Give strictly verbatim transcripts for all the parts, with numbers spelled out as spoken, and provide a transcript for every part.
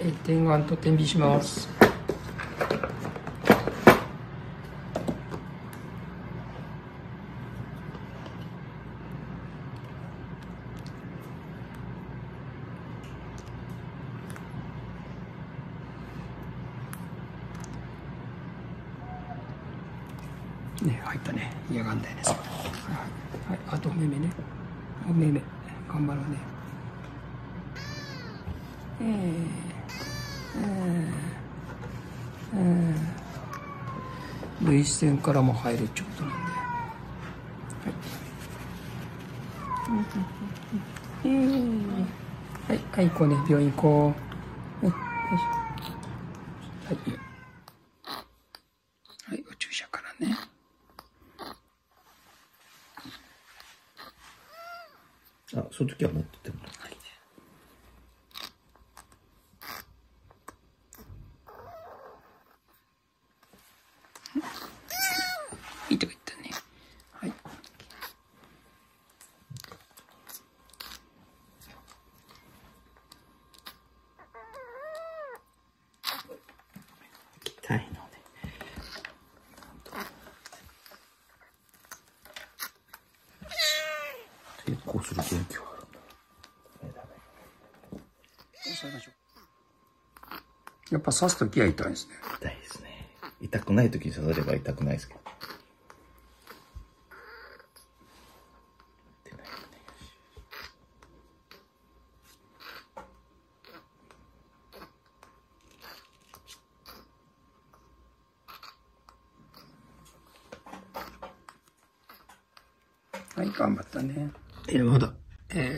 えー、点眼と点鼻します。ね、入ったね。嫌がんだよね。はい、はい、あとお目目ね。お目目。頑張ろうね。えー、えー、えー、涙腺からも入るってことなんで。はい。えー、はい、はい、行こうね。病院行こう。はい、よいしょ。はい。はい、お注射からね。 あ、その時は持っててもらって。はい。 いいとこ行ったね。はい。 痛いので。抵抗する元気はあるんだ。 抑えましょう。やっぱ刺すときは痛いですね。 痛いですね。痛くないときに刺されば痛くないですけど。 はい、頑張ったね。 え、まだ。 え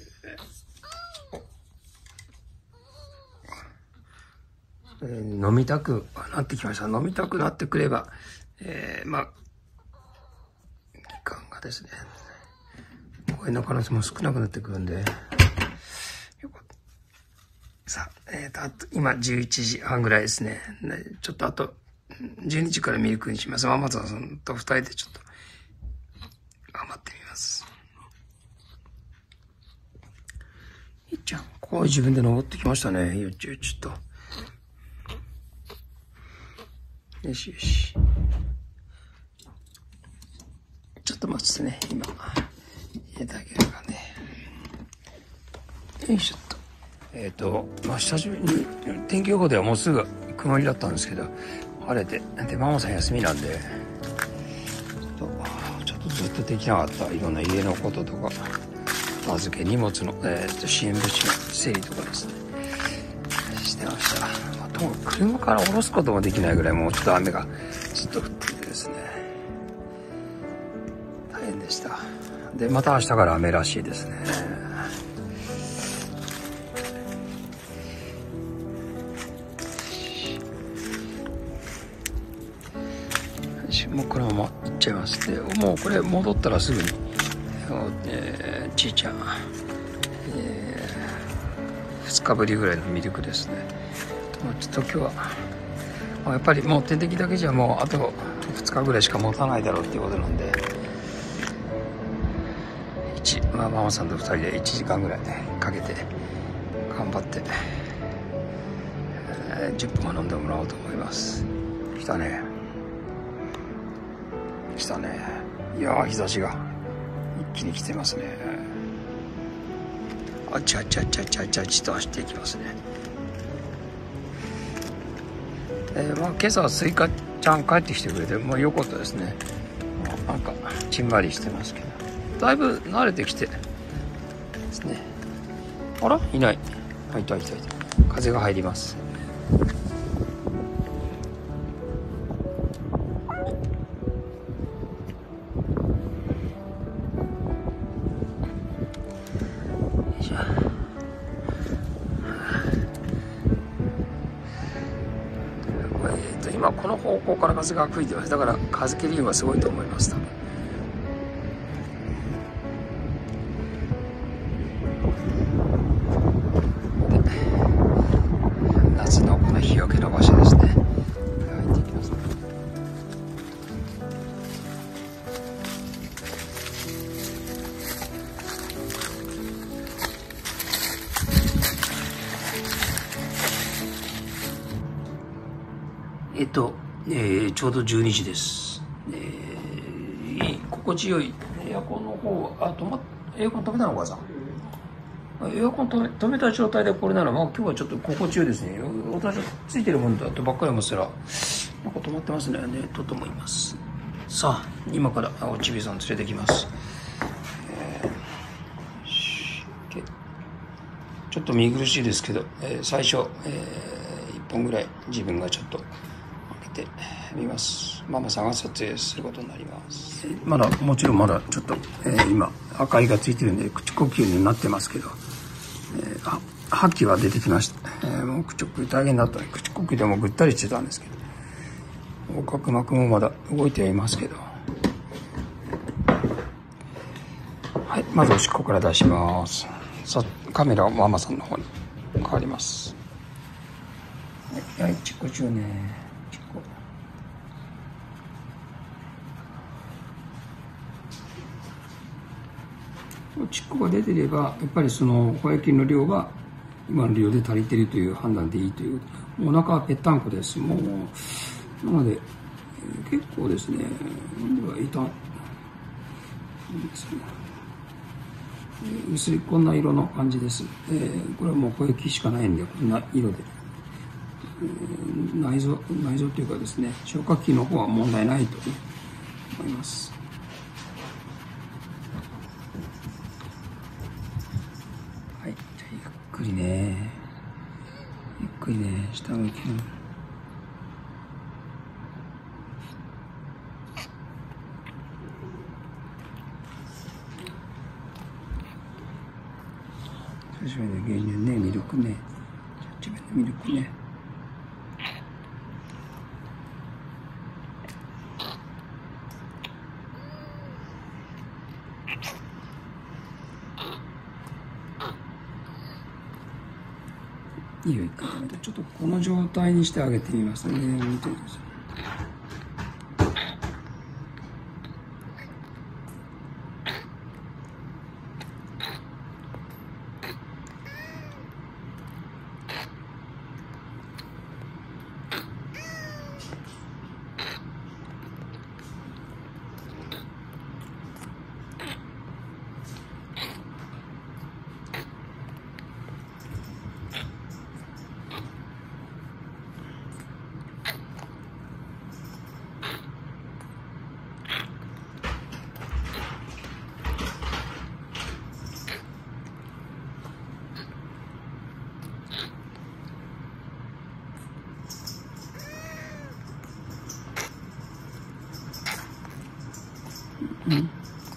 ーえー、飲みたくなってきました。飲みたくなってくれば、えー、まあ、期間がですね、声の可能性も少なくなってくるんで、よかった。さあ、えーと、あと、今じゅういちじはんぐらいですね。ちょっとあと、じゅうにじからミルクにします。ママさんと二人でちょっと、頑張ってみます。いっちゃん、こう自分で登ってきましたね。よちよちと。よしよし。ちょっと待ってね、今。入れてあげるからね。よいしょっと。えっと、まあ、久しぶりに、天気予報ではもうすぐ曇りだったんですけど、晴れて、で、ママさん休みなんで、ちょっと、ちょっとずっとできなかった、いろんな家のこととか、片付け、荷物の、えー、と支援物資の整理とかですね、してました。まあ、ともかく車から降ろすこともできないぐらい、もうちょっと雨がずっと降っていてですね、大変でした。で、また明日から雨らしいですね。もうこのまま行っちゃいます。で、もうこれ戻ったらすぐに、えー、ちいちゃん、えー、ふつかぶりぐらいのミルクですね。ちょっと今日は、まあ、やっぱりもう点滴だけじゃもうあとふつかぐらいしか持たないだろうっていうことなんで、まあ、ママさんとふたりでいちじかんぐらいねかけて頑張って、えー、じゅっぷんは飲んでもらおうと思います。来たね来たね。いやー、日差しが一気に来てますね。あちゃちゃちゃちゃちゃちと走っていきますね。えー、まあ今朝はスイカちゃん帰ってきてくれて、まあ良かったですね。なんかちんまりしてますけど、だいぶ慣れてきてですね。あら、いない。あ、いたいたいた。風が入ります。今この方向から風が吹いてます。だから風切りはすごいと思います。多分夏のこの日よけの場所ですね。入っていきますね。 えっと、えー、ちょうどじゅうにじです。えー、いい心地よいエアコンの方は、あ、止まっ、エアコン止めたのお母さん。エアコン止め、止めた状態でこれなら、まあ今日はちょっと心地よいですね。私ついてるものだとばっかり思ってたら、なんか止まってますね、ね、とと思います。さあ、今からおちびさん連れてきます。えー、ちょっと見苦しいですけど、えー、最初、えー、いっぽんぐらい自分がちょっと開けてみます。ママさんが撮影することになります。まだ、もちろんまだちょっと、えー、今、明かりがついてるんで、口呼吸になってますけど、えー、吐きは出てきました。えー、もう口呼吸大変だったね。口呼吸でもぐったりしてたんですけど。横隔膜もまだ動いてはいますけど。はい、まずおしっこから出します。さ、カメラはママさんの方に変わります。はい、はい、ちっこ中ね。ちっこ。ちっこが出てれば、やっぱりその保液の量は今の量で足りているという判断でいいという。お腹はぺったんこです。もう、なので、結構ですね、いた、薄いこんな色の感じです。えー、これはもう保液しかないんで、こんな色で。えー、内臓、内臓というかですね、消化器の方は問題ないと思います。はい、じゃあゆっくりね、ゆっくりね、下向きの。最初にね、牛乳ね、ミルクね、ジャッジメントミルクね。いいよ、一回食べて、ちょっとこの状態にしてあげてみますね。見てください。うん。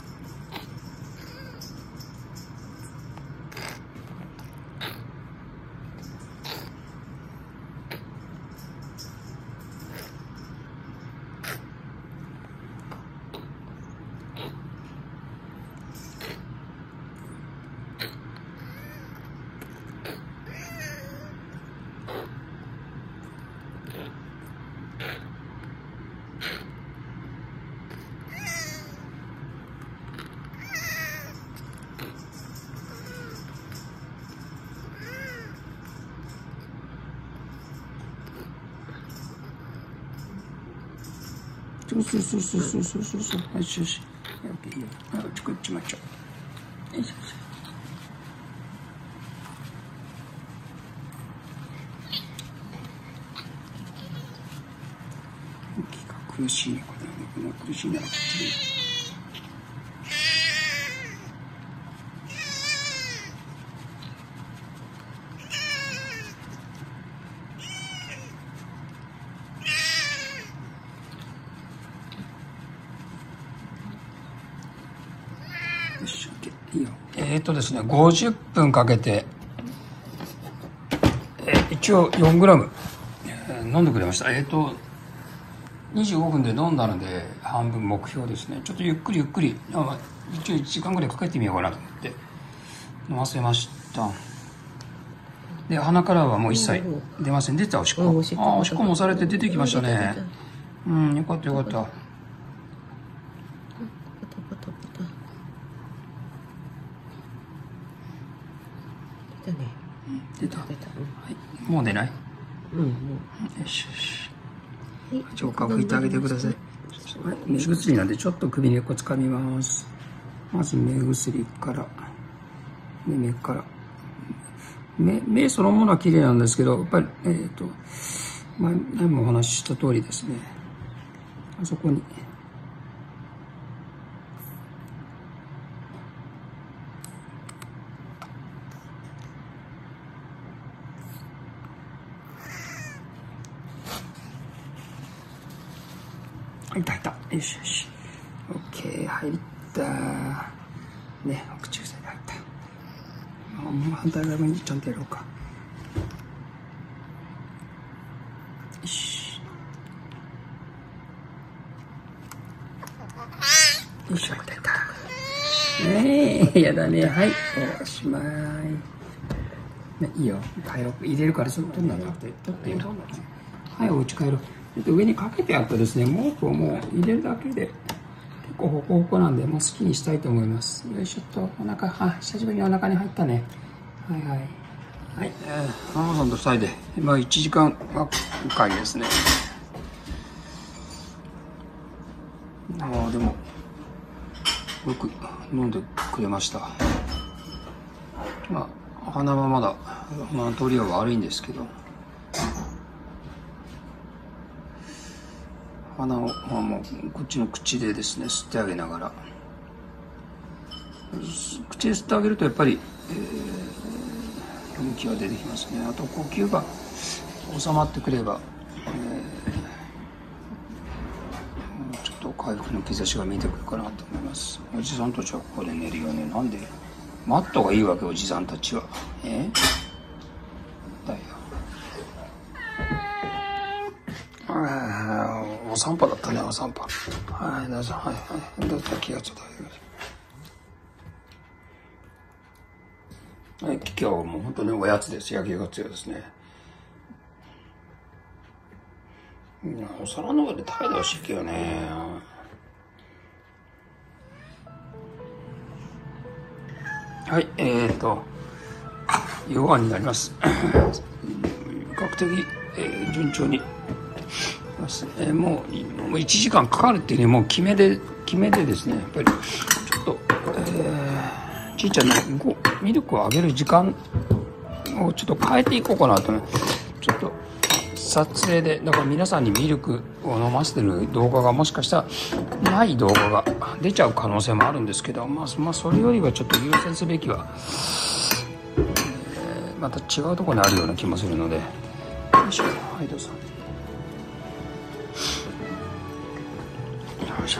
そうそうそうそうそうそうそうそう。よしよし。オッケーいいよ。あ、こっちもちょ。よいしょ。息が苦しいのかな。この苦しいならこっちで。いいよ。えっとですね、ごじゅっぷんかけて、えー、一応よんグラム、えー、飲んでくれました。えっと、にじゅうごふんで飲んだので、半分目標ですね。ちょっとゆっくりゆっくり、あ一応いちじかんぐらいかけてみようかなと思って、飲ませました。で、鼻からはもう一切出ません。出た、おしっこ。ああ、おしっこもされて出てきましたね。うん、よかったよかった。出た。はい。もう出ない？ うん、もう。 よしよし。 上下拭いてあげてください。はい、目薬なんでちょっと首根っこつかみます。まず目薬から、目目から。目、目そのものは綺麗なんですけど、やっぱり、えっと、前、前もお話しした通りですね。あそこに。入った入った。よしよし。オッケー、入った。ね、口癖で入った。もう反対側にちゃんとやろうか。よし。よいしょ、入った。ねえ、やだね。はい、おしまい。ね、いいよ。帰ろう。入れるからちょっと取んなくて、取ってよ。はい、お家帰ろう。上にかけてあったですね、毛布をもう入れるだけで結構ホコホコなんで、もう好きにしたいと思います。よいしょっと、お腹、あ、久しぶりにお腹に入ったね。はいはい。はい、えー、ママさんとふたりで、まあいちじかん会ですね。ああ、でも、よく飲んでくれました。まあ、鼻はまだ、まあ、通りは悪いんですけど、鼻を、まあ、もうこっちの口でですね吸ってあげながら、口で吸ってあげるとやっぱり、えー、運気が出てきますね。あと呼吸が収まってくれば、えー、ちょっと回復の兆しが見えてくるかなと思います。おじさんたちはここで寝るよね。なんでマットがいいわけ、おじさんたちは。えー、だよ。お散歩だったね、お散歩。はい、どうぞ、はい、はい、どうぞ、気がついてあげてください。はい、今日はもう本当におやつです。焼きが強いですね。お皿の上で食べてほしいけどね。はい、えーと、夕ご飯になります。比較的、えー、順調に。えー、もう、もういちじかんかかるっていうね、もう決めで、決めでですね、やっぱり、ちょっと、えー、ちいちゃんのミルクをあげる時間をちょっと変えていこうかなとね、ちょっと、撮影で、だから皆さんにミルクを飲ませてる動画がもしかしたらない動画が出ちゃう可能性もあるんですけど、まあ、まあ、それよりはちょっと優先すべきは、えー、また違うところにあるような気もするので、よいしょ、はい、どうぞ。よいしょ。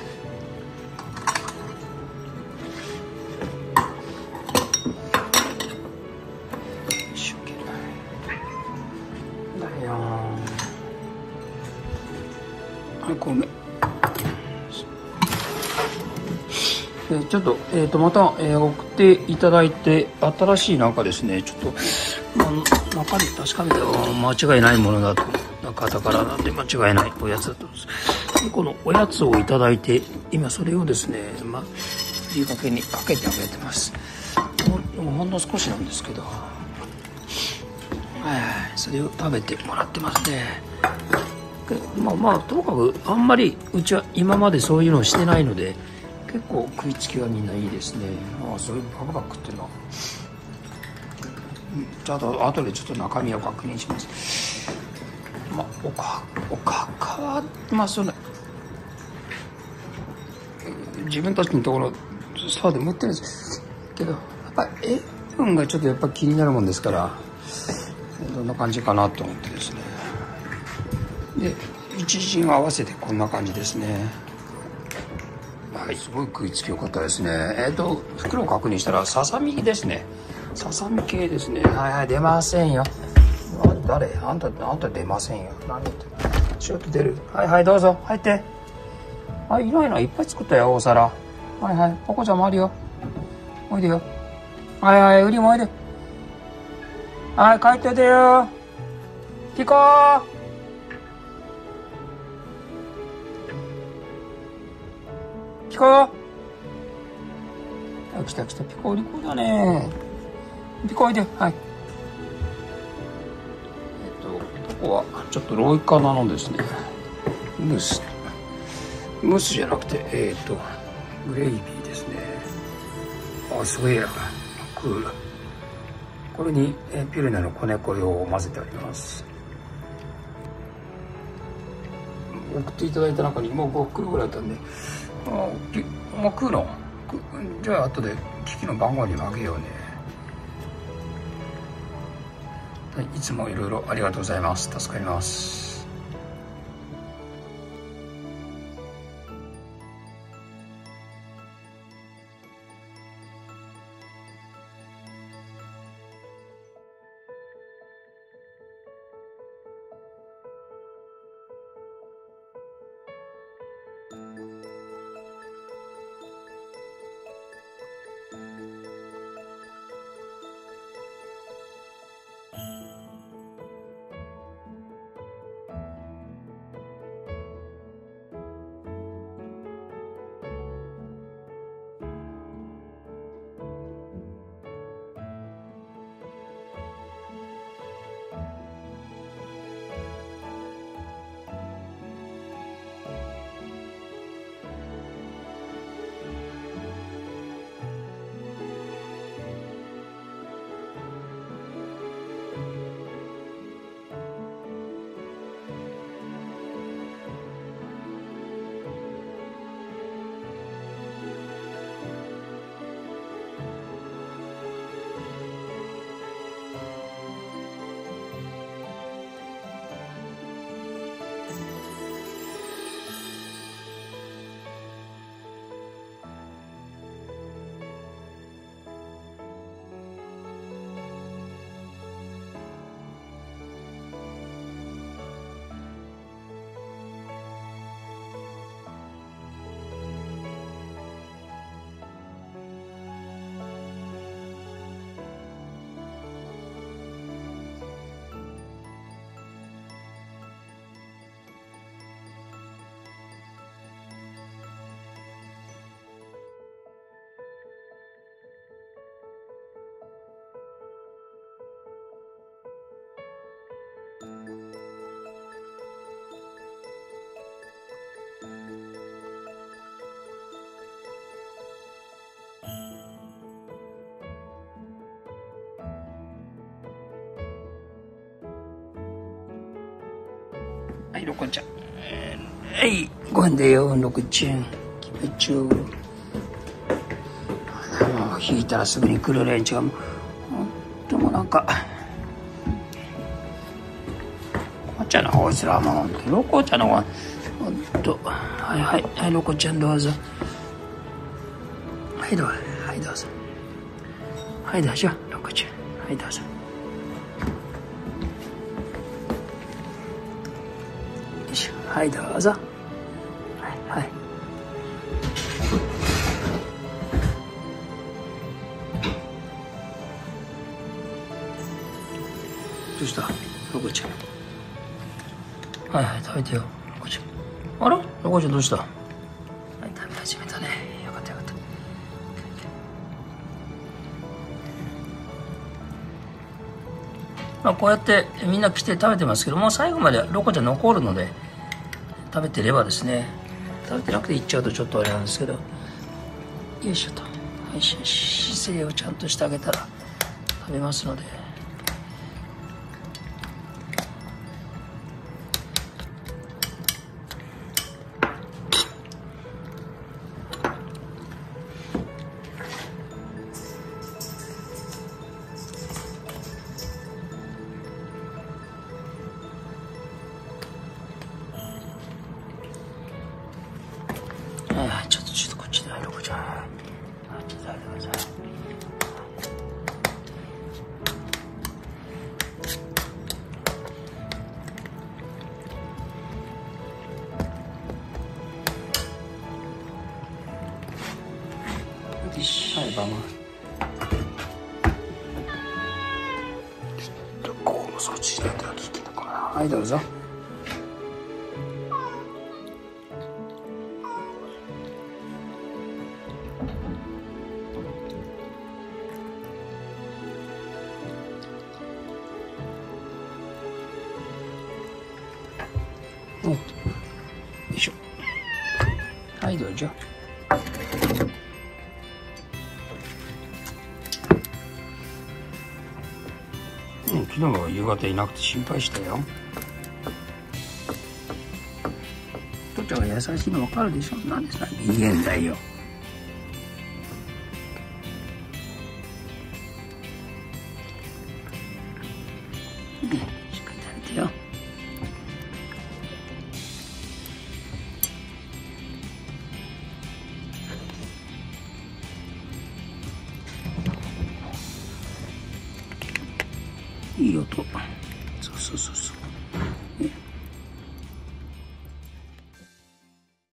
一生懸命だよ。はい、ごめん。えちょっと、えっと、また、えー、送っていただいて、新しいなんかですね、ちょっと、まあ、中身確かめて間違いないものだと、方からなんで間違いないおやつだと思います。でこのおやつをいただいて、今それをですね、まあ、ふりかけにかけてあげてます。ほ, ほんの少しなんですけど、はい、それを食べてもらってますね。まあまあ、ともかくあんまりうちは今までそういうのをしてないので、結構食いつきはみんないいですね。ああ、そういうバクバクっていうのは。ちょっと後でちょっと中身を確認します。まあ、おかおかかはまあその自分たちのところそうで持ってるんですけど、やっぱり塩分がちょっとやっぱ気になるもんですから、どんな感じかなと思ってですね。で一陣合わせてこんな感じですね。はい、すごい食いつきよかったですね。えっと袋を確認したらささみですね。ささみ系ですね。はいはい、出ませんよ。誰あんた、あんた出ませんよ。何言ってる。ちょっと出る。はいはい、どうぞ。入って。あ、いないのいっぱい作ったよ、お皿。はいはい。ポコちゃんもあるよ。おいでよ。はいはい、ウリもおいで。はい、帰っててよ。ピコー。ピコー。来た来た、ピコ、ウリコだね。ピコおいで。はい。 こはちょっとロイカナのですねムースムースじゃなくてえっ、ー、とグレイビーですね。あ、すごいやクール。これにえピュレナの子猫用を混ぜてあります。送っていただいた中にもうご袋ぐらいあったんで、あもう食うのじゃあ後で機器の番号にもあげようね。はい、いつもいろいろありがとうございます。助かります。はい、ロコちゃん。はい、ご飯だよ、ロコちゃん。気持ちよ。もう引いたらすぐに来る連中がもう、ほんともうなんか、困っちゃうな、こいつらもう、ロコちゃんの方が、ほんと、はいはい、はい、ロコちゃんどうぞ。はい、どうぞ。はい、どうぞ。はい、どうぞ、ロコちゃん。はい、どうぞ。はいどうぞ。はいはい。どうしたロコちゃん。はいはい食べてよロコちゃん。あらロコちゃんどうした。はい食べ始めたね。よかったよかった。まあこうやってみんな来て食べてますけども、最後までロコちゃん残るので食べてればですね、食べてなくていっちゃうとちょっとあれなんですけど、よいしょと、はい、姿勢をちゃんとしてあげたら食べますので。はい、ちょっとちょっとこっちでロコちゃん。あ、ちょっと待ってください。よし、はい、バマ。ちょっとここもそっち入れたら聞けたかな。はい、どうぞ。 お、よいしょ。はいどうぞ。うん、昨日は夕方いなくて心配したよ。父ちゃんが優しいの分かるでしょ。なんでさ逃げんだよ。ね、しっかり食べてよ。いい音。そうそうそうそう。